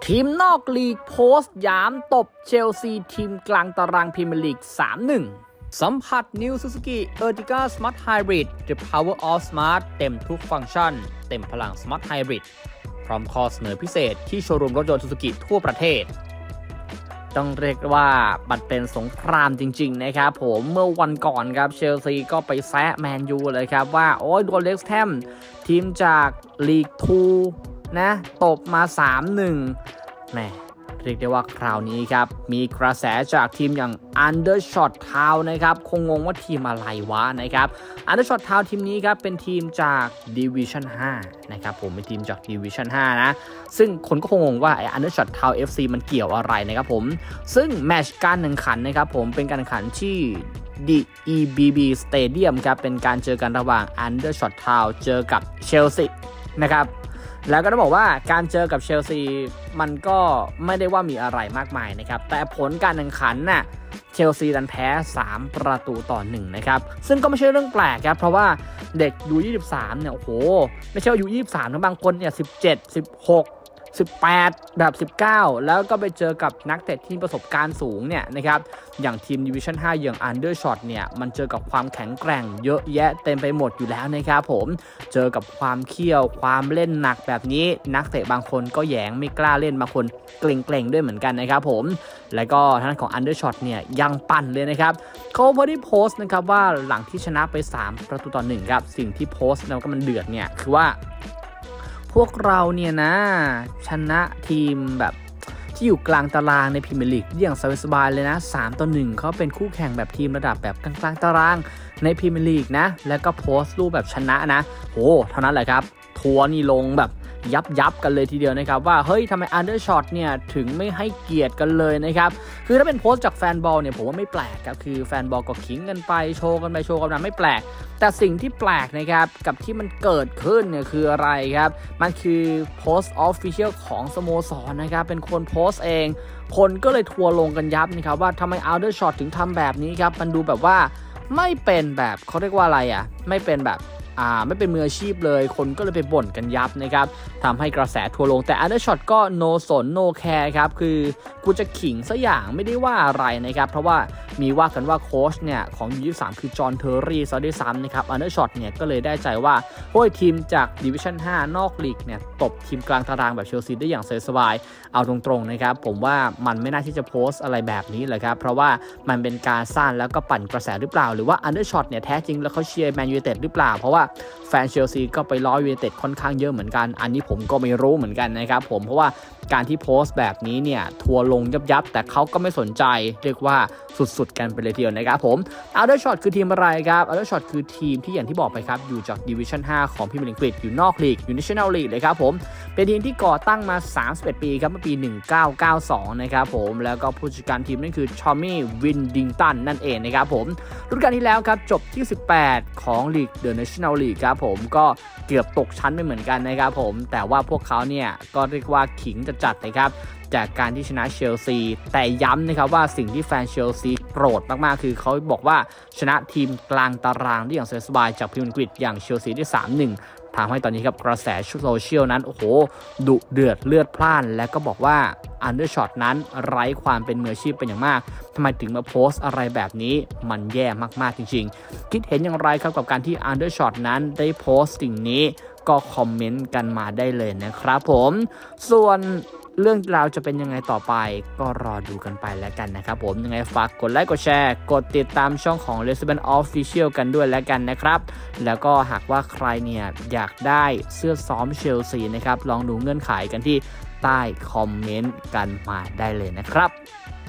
ทีมนอกลีกโพสต์หยามตบเชลซีทีมกลางตารางพรีเมียร์ลีก 3-1 สัมผัส New Suzuki Ertiga Smart Hybrid The Power of Smart เต็มทุกฟังก์ชันเต็มพลัง Smart Hybrid พร้อมข้อเสนอพิเศษที่โชว์รูมรถยนต์ Suzuki ทั่วประเทศต้องเรียกว่ามันเป็นสงครามจริงๆนะครับผมเมื่อวันก่อนครับเชลซีก็ไปแซะแมนยูเลยครับว่าโอ้ยโดนเล็กซ์แฮมทีมจากลีก2นะตบมา 3-1 แหมเรียกได้ว่าคราวนี้ครับมีกระแสจากทีมอย่าง Undershot Town นะครับคงงงว่าทีมอะไรวะนะครับ Undershot Town ทีมนี้ครับเป็นทีมจาก Division 5นะครับผมเป็นทีมจาก Division 5 นะซึ่งคนก็คงงงว่าไอ้ Undershot Town FC มันเกี่ยวอะไรนะครับผมซึ่งแมตช์การแข่งขันนะครับผมเป็นการแข่งขันที่ DEBB Stadium ครับเป็นการเจอกันระหว่าง Undershot Town เจอกับเชลซีนะครับแล้วก็ต้องบอกว่าการเจอกับเชลซีมันก็ไม่ได้ว่ามีอะไรมากมายนะครับแต่ผลการแข่งขันน่ะเชลซีดันแพ้3-1นะครับซึ่งก็ไม่ใช่เรื่องแปลกครับเพราะว่าเด็กยู23เนี่ยโอ้โหไม่ใช่ว่ายู23นะบางคนเนี่ย17 16 18แบบ19แล้วก็ไปเจอกับนักเตะที่ประสบการณ์สูงเนี่ยนะครับอย่างทีม Division 5อย่าง Undershot เนี่ยมันเจอกับความแข็งแกร่งเยอะแยะเต็มไปหมดอยู่แล้วนะครับผมเจอกับความเขี้ยวความเล่นหนักแบบนี้นักเตะบางคนก็แหยงไม่กล้าเล่นบางคนเกรงๆด้วยเหมือนกันนะครับผมแล้วก็ทางด้านของ Undershot เนี่ยยังปั่นเลยนะครับเขาพอได้โพสต์นะครับว่าหลังที่ชนะไป3-1ครับสิ่งที่โพสต์แล้วก็มันเดือดเนี่ยคือว่าพวกเราเนี่ยนะชนะทีมแบบที่อยู่กลางตารางในพรีเมียร์ลีกอย่างสบายๆเลยนะ3-1เขาเป็นคู่แข่งแบบทีมระดับแบบกลางๆตารางในพรีเมียร์ลีกนะแล้วก็โพสต์รูปแบบชนะนะโอ้เท่านั้นแหละครับทัวร์นี่ลงแบบยับกันเลยทีเดียวนะครับว่าเฮ้ยทำไม Undershot เนี่ยถึงไม่ให้เกียรติกันเลยนะครับคือถ้าเป็นโพสต์จากแฟนบอลเนี่ยผมว่าไม่แปลกครับคือแฟนบอลก็ขิงกันไปโชว์กันไปโชว์กันมาไม่แปลกแต่สิ่งที่แปลกนะครับกับที่มันเกิดขึ้นเนี่ยคืออะไรครับมันคือโพสต์ Official ของสโมสรนะครับเป็นคนโพสต์เองคนก็เลยทัวร์ลงกันยับนะครับว่าทำไม Undershot ถึงทำแบบนี้ครับมันดูแบบว่าไม่เป็นแบบเขาเรียกว่าอะไรไม่เป็นแบบไม่เป็นมืออาชีพเลยคนก็เลยไปบ่นกันยับนะครับทำให้กระแสทัวร์ลงแต่ Undershot ก็ no สน no care ครับคือกูจะขิงซะอย่างไม่ได้ว่าอะไรนะครับเพราะว่ามีว่ากันว่าโค้ชเนี่ยของU23คือจอห์นเทอร์รี่ซะด้วยซ้ำนะครับ Undershot เนี่ยก็เลยได้ใจว่าโอ้ยทีมจาก Division 5 นอกลีกเนี่ยตบทีมกลางตารางแบบเชลซีได้อย่างสบายๆเอาตรงๆนะครับผมว่ามันไม่น่าที่จะโพสต์อะไรแบบนี้เลยครับเพราะว่ามันเป็นการสร้างแล้วก็ปั่นกระแสหรือเปล่าหรือว่า Undershot เนี่ยแท้จริงแล้วเขาเชียร์แมนยูไนเต็ดหรือเปล่าเพราะว่าแฟนเชลซีก็ไปล้อยูไนเต็ดค่อนข้างเยอะเหมือนกันอันนี้ผมก็ไม่รู้เหมือนกันนะครับผมเพราะว่าการที่โพสต์แบบนี้เนี่ยทัวร์ลงยับแต่เขาก็ไม่สนใจเรียกว่าสุดๆกันไปเลยทีเดียวนะครับผม Undershot คือทีมอะไรครับ Undershot คือทีมที่อย่างที่บอกไปครับอยู่จาก Division 5 ของพรีเมียร์ลีกอังกฤษอยู่นอกลีกอยู่ National League เลยครับผมเป็นทีมที่ก่อตั้งมา31ปีครับเมื่อปี1992นะครับผมแล้วก็ผู้จัดการทีมนั่นคือทอมมี่วินดิงตันนั่นเองนะครับผมฤดูกาลที่แล้วครับจบที่18ของลีก The National League ครับผมก็เกือบตกชั้นไปเหมือนกันนะครับผมแต่ว่าพวกเขาเนี่ยก็เรียกว่าขิงจัดนะครับจากการที่ชนะเชลซีแต่ย้ำนะครับว่าสิ่งที่แฟนเชลซีโกรธมากๆคือเขาบอกว่าชนะทีมกลางตารางได้อย่างสบายๆจากพรีเมียร์ลีกอังกฤษอย่างเชลซีได้ 3-1 ทำให้ตอนนี้ครับกระแสโซเชียลนั้นโอ้โหดุเดือดเลือดพล่านและก็บอกว่า Undershot นั้นไร้ความเป็นมืออาชีพเป็นอย่างมากทำไมถึงมาโพสต์อะไรแบบนี้มันแย่มากๆจริงๆคิดเห็นอย่างไรครับกับการที่ Undershot นั้นได้โพสต์สิ่งนี้ก็คอมเมนต์กันมาได้เลยนะครับผมส่วนเรื่องราวจะเป็นยังไงต่อไปก็รอดูกันไปแล้วกันนะครับผมยังไงฝากกดไลค์กดแชร์กดติดตามช่องของ Resident Official กันด้วยแล้วกันนะครับแล้วก็หากว่าใครเนี่ยอยากได้เสื้อซ้อมเชลซีนะครับลองดูเงื่อนไขกันที่ใต้คอมเมนต์กันมาได้เลยนะครับ